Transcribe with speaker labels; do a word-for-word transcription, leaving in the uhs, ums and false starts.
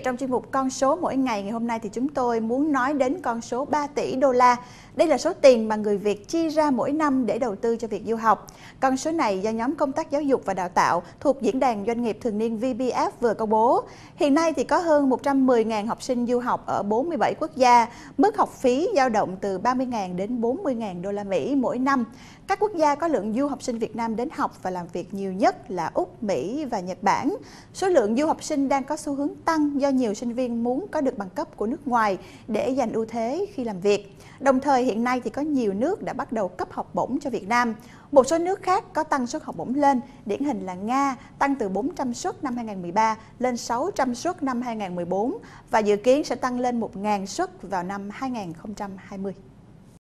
Speaker 1: Trong chuyên mục Con số mỗi ngày ngày hôm nay thì chúng tôi muốn nói đến con số ba tỷ đô la. Đây là số tiền mà người Việt chi ra mỗi năm để đầu tư cho việc du học. Con số này do nhóm công tác giáo dục và đào tạo thuộc Diễn đàn Doanh nghiệp Thường niên vê bê ép vừa công bố. Hiện nay thì có hơn một trăm mười nghìn học sinh du học ở bốn mươi bảy quốc gia. Mức học phí dao động từ ba mươi nghìn đến bốn mươi nghìn đô la Mỹ mỗi năm. Các quốc gia có lượng du học sinh Việt Nam đến học và làm việc nhiều nhất là Úc, Mỹ và Nhật Bản. Số lượng du học sinh đang có xu hướng tăng do nhiều sinh viên muốn có được bằng cấp của nước ngoài để giành ưu thế khi làm việc. Đồng thời hiện nay thì có nhiều nước đã bắt đầu cấp học bổng cho Việt Nam. Một số nước khác có tăng suất học bổng lên, điển hình là Nga tăng từ bốn trăm suất năm hai nghìn không trăm mười ba lên sáu trăm suất năm hai nghìn không trăm mười bốn và dự kiến sẽ tăng lên một nghìn suất vào năm hai nghìn không trăm hai mươi.